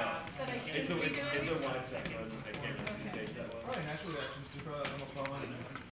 that I should be doing. It's a wide sector, I can't just do that one. Probably natural reactions to probably that little phone.